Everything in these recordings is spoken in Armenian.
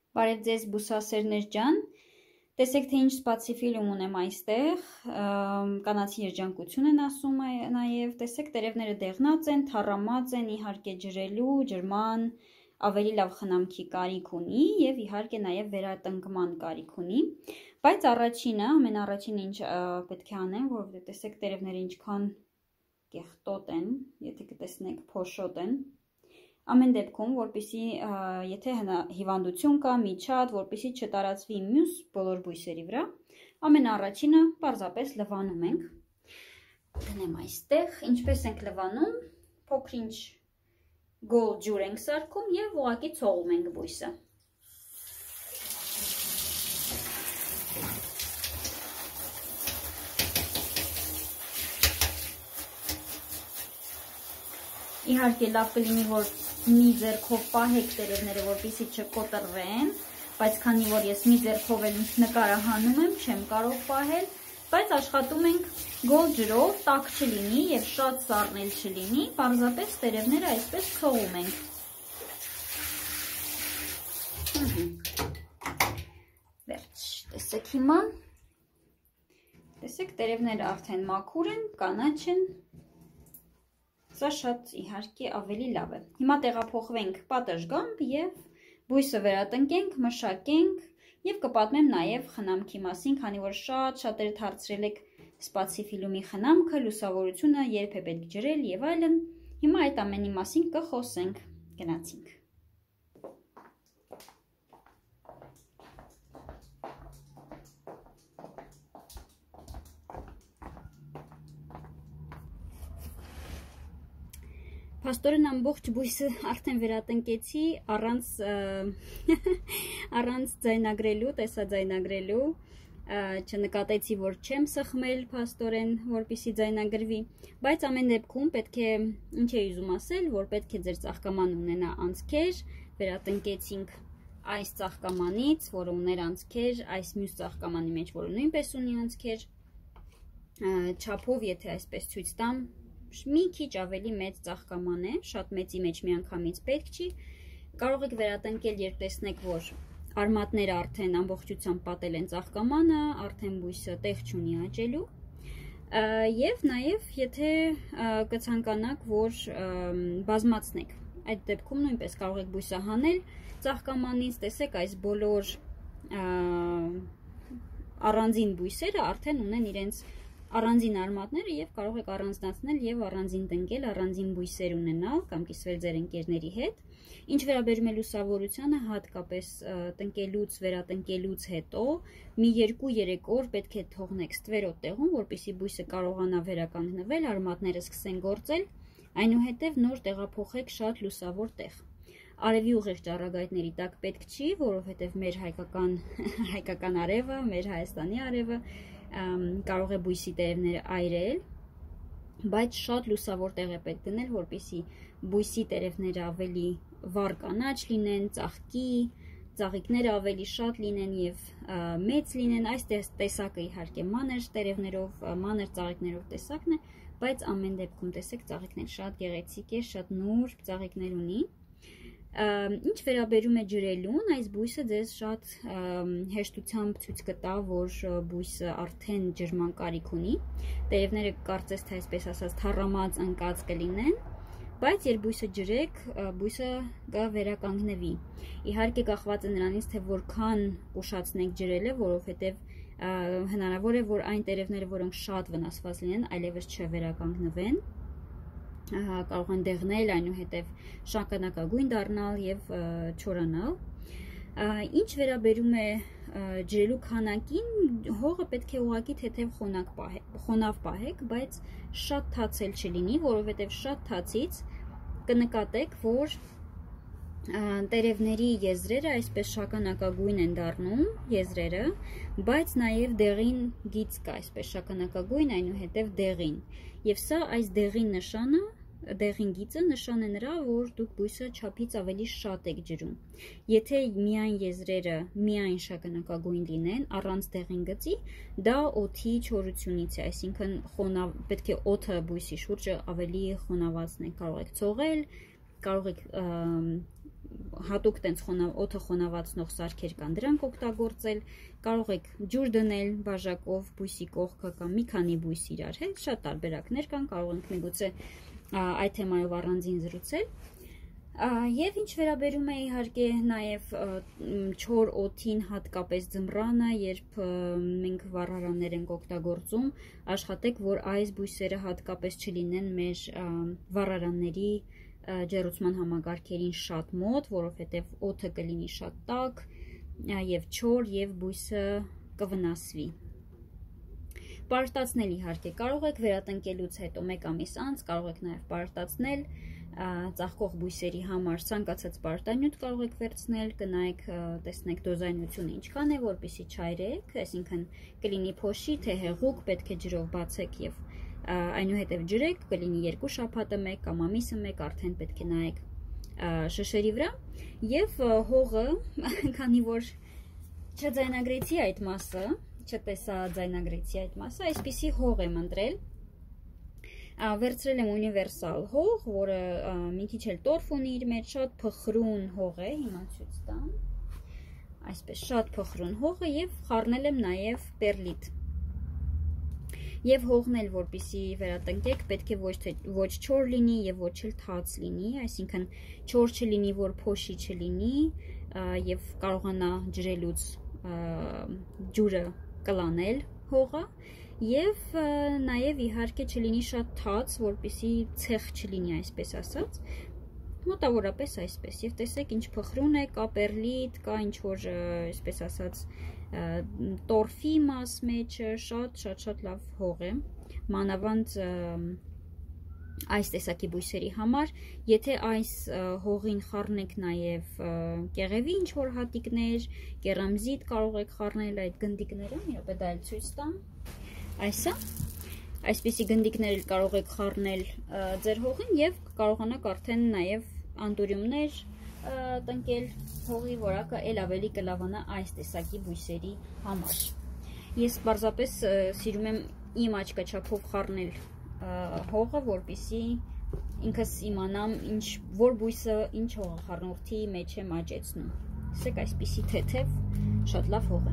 Բարև ձեզ բուսասերներ ջան, տեսեք թե ինչ սպացի ֆիլմ ունեմ այստեղ, կանացի երջանկություն են ասում նաև, տեսեք տերևները դեղնած են, թառամած են, իհարկե ջրելու, ջրման, ավելի լավ խնամքի կարիք ունի և իհարկե նաև վերատնկման կարիք ունի, բայց առաջինը, ամենառաջինը ինչ պետք է անեմ, որովհետև տեսեք տերևները ինչքան կեղտոտ են, եթե կտեսնեք փոշոտ են, ամեն դեպքում, որպեսզի եթե հիվանդություն կա, միջատ, որպեսզի չտարածվի մյուս բոլոր բույսերի վրա, ամենաառաջինը պարզապես լվանում ենք։ Դնեմ այստեղ, ինչպես ենք լվանում, փոքր-ինչ գոլ ջուր ենք սարքում և ուղղակի ցողում ենք բույսը։ Իհարկե լավ կլինի, որ մի ձեռքով պահեք տերևները, որպեսզի չկոտրվեն, բայց քանի որ ես մի ձեռքով էլ նկարահանում եմ, չեմ կարող պահել, բայց աշխատում ենք գոլ ջրով, տաք չլինի և շատ սառնել չլինի, պարզապես տերևները այսպես ցողում ենք։ Վերջ, տեսեք հիմա, տեսեք տերևները արդեն մաքուր են, կանաչ են, սա շատ իհարկե ավելի լավ է։ Հիմա տեղափոխվենք պատշգամբ և բույսը վերատնկենք, մշակենք և կպատմեմ նաև խնամքի մասին, քանի որ շատ-շատերդ հարցրել եք սպացի ֆիլմի խնամքը, լուսավորությունը, երբ է պետք ջրել և այլն։ Հիմա այդ ամենի մասին կխոսենք, գնացինք։ Փաստորեն ամբողջ բույսը արդեն վերատնկեցի առանց ձայնագրելու, տեսաձայնագրելու, չնկատեցի, որ չեմ սխմել փաստորեն, որպեսզի ձայնագրվի, բայց ամեն դեպքում պետք է, ինչ էի ուզում ասել, որ պետք է ձեր ծաղկաման ունենա անցքեր, վերատնկեցինք այս ծաղկամանից, որը ուներ անցքեր, այս մյուս ծաղկամանի մեջ, որը նույնպես ունի անցքեր, չափով, եթե այսպես ցույց տամ, մի քիչ ավելի մեծ ծաղկաման է, շատ մեծի մեջ միանգամից պետք չի, կարող եք վերատնկել, երբ տեսնեք, որ արմատները արդեն ամբողջությամբ պատել են ծաղկամանը, արդեն բույսը տեղ չունի աճելու, և նաև եթե կցանկանաք, որ բազմացնեք, այդ դեպքում նույնպես կարող եք բույսը հանել ծաղկամանից, տեսեք այս բոլոր առանձին բույսերը արդեն ունեն իրենց առանձին արմատները և կարող եք առանձնացնել և առանձին տնկել, առանձին բույսեր ունենալ կամ կիսվել ձեր ընկերների հետ։ Ինչ վերաբերում է լուսավորությանը, հատկապես տնկելուց, վերատնկելուց հետո մի 2-3 օր պետք է թողնեք ստվերոտ տեղում, որպեսզի բույսը կարողանա վերականգնվել, արմատները սկսեն գործել, այնուհետև նոր տեղափոխեք շատ լուսավոր տեղ։ Արևի ուղիղ ճառագայթների տակ պետք չի, որովհետև մեր հայկական արևը, մեր Հայաստանի արևը կարող է բույսի տերևները այրել, բայց շատ լուսավոր տեղ է պետք դնել, որպեսզի բույսի տերևները ավելի վառ կանաչ լինեն, ծաղիկները ավելի շատ լինեն և մեծ լինեն, այս տեսակը իհարկե մանր տերևներով, մանր ծաղիկներով տեսակն է, բայց ամեն դեպքում տեսեք ծաղիկներ շատ գեղեցիկ է, շատ նուրբ ծաղիկներ ունի։ Ինչ վերաբերում է ջրելուն, այս բույսը ձեզ շատ հեշտությամբ ցույց կտա, որ բույսը արդեն ջրման կարիք ունի, տերևները կարծես թե այսպես ասած թառամած ընկած կլինեն, բայց երբ բույսը ջրեք, բույսը կվերականգնվի։ Իհարկե կախված է նրանից, թե որքան ուշացնեք ջրելը, որովհետև հնարավոր է, որ այն տերևները, որոնք շատ վնասված լինեն, այլևս չվերականգնվեն, կարող են դեղնել, այնուհետև շագանակագույն դառնալ և չորանալ։ Ինչ վերաբերում է ջրելու քանակին, հողը պետք է ուղղակի թեթև խոնավ պահեք, բայց շատ թաց էլ չլինի, որովհետև շատ թացից կնկատեք, որ տերևների եզրերը այսպես շագանակագույն են դառնում, եզրերը, բայց նաև դեղին գիծ կա, այսպես շագանակագույն, այնուհետև դեղին, և սա այս դեղին նշանը, դեղին գիծը նշան է նրա, որ դուք բույսը չափից ավելի շատ եք ջրում։ Եթե միայն եզրերը միայն շագանակագույն լինեն, առանց դեղին գծի, դա օդի չորությունից է, այսինքն պետք է օդը բույսի շուրջը ավելի խոնավացնել, կարող եք ցողել, կարող եք հատուկ տենց օդը խոնավացնող սարքեր կան, դրանք օգտագործել, կարող եք ջուր դնել բաժակով բույսի կողքը կամ մի քանի բույս իրար հետ, շատ տարբերակներ կան, կարող ենք միգուցե այդ թեմայով առանձին զրուցել։ Եվ ինչ վերաբերում է իհարկե նաև չոր օդին, հատկապես ձմռանը, երբ մենք վառարաններ ենք օգտագործում, աշխատեք, որ այս բույսերը հատկապես չլինեն մեր վառարանների ջեռուցման համակարգերին շատ մոտ, որովհետև օդը կլինի շատ տաք եւ չոր եւ բույսը կվնասվի։ Պարարտացնել իհարկե կարող եք վերատնկելուց հետո 1 ամիս անց, կարող եք նաև պարարտացնել ծաղկող բույսերի համար ցանկացած պարարտանյութ կարող եք վերցնել, կնայեք, տեսնեք դոզայնությունը ինչքան է, որպեսզի չայրեք, այսինքն կլինի փոշի, թե հեղուկ, պետք է ջրով բացեք եւ այնուհետև ջրեք, կլինի 2 շաբաթը 1 կամ ամիսը 1, արդեն պետք է նայեք շշերի վրա եւ հողը, քանի որ չձայնագրեցի այդ մասը, չտեսա ձայնագրեցի այդ մասը, այսպիսի հող եմ ընտրել։ Վերցրել եմ ունիվերսալ հող, որը մի քիչ էլ տորֆ ունի իր մեջ, շատ փխրուն հող է, հիմա ցույց տամ։ Այսպես շատ փխրուն հող է եւ խառնել եմ նաեւ պերլիտ։ Եվ հողն էլ որպեսզի վերատնկեք, պետք է ոչ չոր լինի եւ ոչ էլ թաց լինի, այսինքն չոր չլինի, որ փոշի չլինի եւ կարողանա ջրելուց ջուրը կլանել հողը եւ նաեւ իհարկե չլինի շատ թաց, որպեսզի ցեխ չլինի, այսպես ասած, մոտավորապես այսպես։ Եվ տեսեք ինչ փխրուն է, կա պերլիտ, կա ինչ որ այսպես ասած տորֆի մաս մեջը, շատ լավ հող է, մանավանդ այս տեսակի բույսերի համար, եթե այս հողին խառնեք նաև կեղևի ինչ որ հատիկներ, կերամզիտ կարող եք խառնել այդ գնդիկները, մի րոպե դա էլ ցույց տամ, այսա, այսպիսի գնդիկներ կարող եք խառնել ձեր հողին եւ կարողանաք արդեն նաև անդուրյումներ տնկել հողի որակը էլ ավելի կլավանա այս տեսակի բույսերի համար։ Ես պարզապես սիրում եմ իմ աչքաչափով խառնել հողը, որպեսզի ինքս իմանամ որ բույսը ինչ հողախառնուրդի մեջ եմ աճեցնում։ Տեսեք այսպիսի թեթև շատ լավ հող է։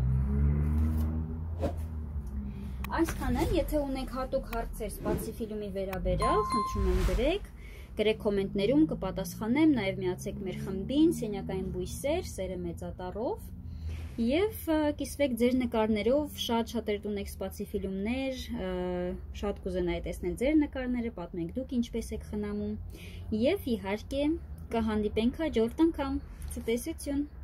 Այսքանը, եթե ունեք հատուկ հարցեր սպացիֆիլումի վերաբերյալ, խնդրում եմ գրեք կոմենտներում, կպատասխանեմ, նաև միացեք մեր խմբին, սենյակային բույսեր, սերը մեծատառով, եւ կիսվեք ձեր նկարներով, շատ ունեք սպացիֆիլումներ, շատ կուզենայի տեսնել ձեր նկարները, պատմեք դուք ինչպես եք խնամում, եւ իհարկե կհանդիպենք հաջորդ անգամ, ցտեսություն։